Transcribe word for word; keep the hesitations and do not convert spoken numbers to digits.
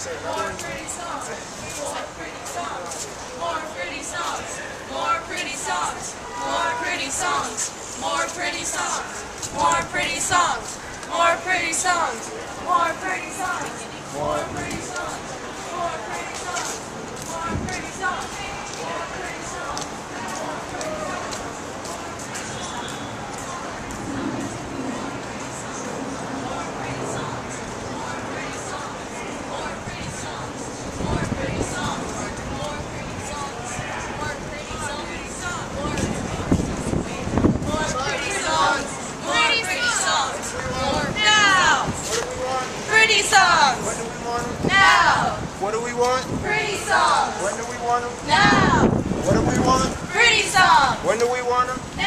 More pretty songs. More pretty songs. More pretty songs. More pretty songs. More pretty songs. More pretty songs. More pretty songs. More pretty songs. More pretty songs. More pretty songs. More pretty songs. More pretty songs. More pretty songs. Pretty songs. When do we want them? Now. What do we want? Pretty songs. When do we want them? Now. What do we want? Pretty songs. When do we want them?